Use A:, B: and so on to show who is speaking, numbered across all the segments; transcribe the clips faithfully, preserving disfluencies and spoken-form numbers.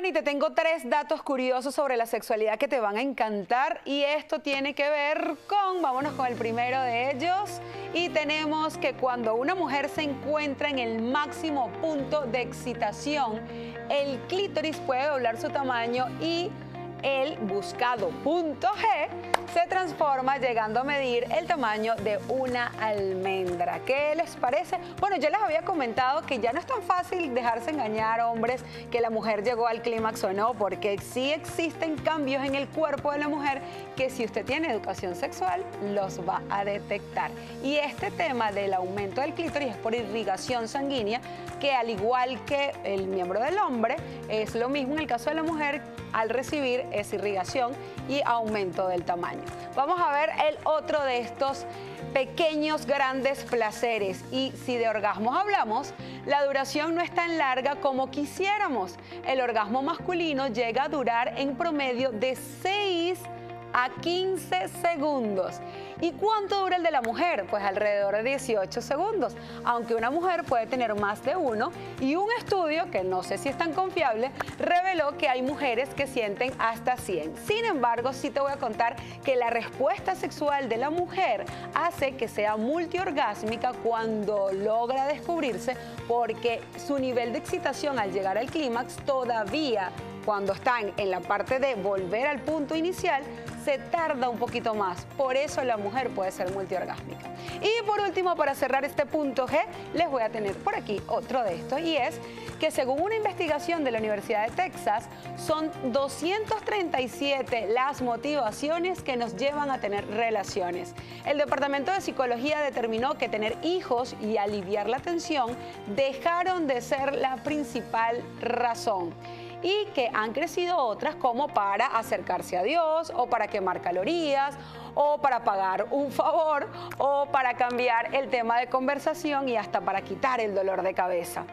A: Bueno, y te tengo tres datos curiosos sobre la sexualidad que te van a encantar y esto tiene que ver con, vámonos con el primero de ellos, y tenemos que cuando una mujer se encuentra en el máximo punto de excitación, el clítoris puede doblar su tamaño y el buscado punto G se transforma llegando a medir el tamaño de una almendra. ¿Qué les parece? Bueno, yo les había comentado que ya no es tan fácil dejarse engañar, hombres, que la mujer llegó al clímax o no, porque sí existen cambios en el cuerpo de la mujer que si usted tiene educación sexual los va a detectar. Y este tema del aumento del clítoris es por irrigación sanguínea, que al igual que el miembro del hombre, es lo mismo en el caso de la mujer al recibir esa irrigación y aumento del tamaño. Vamos a ver el otro de estos pequeños grandes placeres, y si de orgasmos hablamos, la duración no es tan larga como quisiéramos. El orgasmo masculino llega a durar en promedio de seis a quince segundos. ¿Y cuánto dura el de la mujer? Pues alrededor de dieciocho segundos, aunque una mujer puede tener más de uno, y un estudio, que no sé si es tan confiable, reveló que hay mujeres que sienten hasta cien. Sin embargo, sí te voy a contar que la respuesta sexual de la mujer hace que sea multiorgásmica cuando logra descubrirse, porque su nivel de excitación al llegar al clímax todavía, cuando están en la parte de volver al punto inicial, se tarda un poquito más. Por eso la mujer puede ser multiorgásmica. Y por último, para cerrar este punto G, les voy a tener por aquí otro de estos, y es que según una investigación de la Universidad de Texas, son doscientas treinta y siete las motivaciones que nos llevan a tener relaciones. El Departamento de Psicología determinó que tener hijos y aliviar la tensión dejaron de ser la principal razón, y que han crecido otras como para acercarse a Dios, o para quemar calorías, o para pagar un favor, o para cambiar el tema de conversación, y hasta para quitar el dolor de cabeza.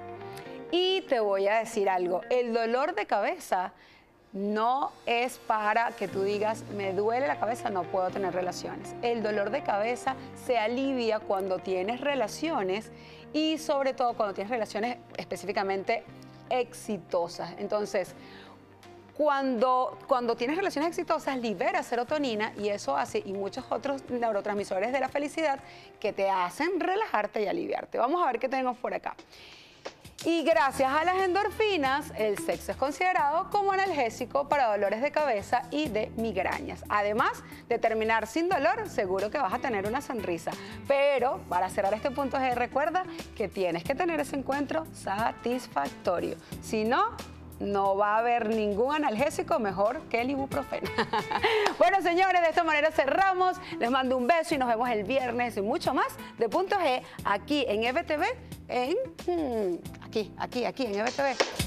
A: Y te voy a decir algo, el dolor de cabeza no es para que tú digas, me duele la cabeza, no puedo tener relaciones. El dolor de cabeza se alivia cuando tienes relaciones, y sobre todo cuando tienes relaciones específicamente exitosas. Entonces, cuando, cuando tienes relaciones exitosas, liberas serotonina, y eso hace, y muchos otros neurotransmisores de la felicidad, que te hacen relajarte y aliviarte. Vamos a ver qué tenemos por acá. Y gracias a las endorfinas, el sexo es considerado como analgésico para dolores de cabeza y de migrañas. Además de terminar sin dolor, seguro que vas a tener una sonrisa. Pero para cerrar este punto G, recuerda que tienes que tener ese encuentro satisfactorio. Si no, no va a haber ningún analgésico mejor que el ibuprofeno. Bueno, señores, de esta manera cerramos. Les mando un beso y nos vemos el viernes y mucho más de Punto G aquí en E V T V, en... Hmm, aquí, aquí, aquí en E V T V.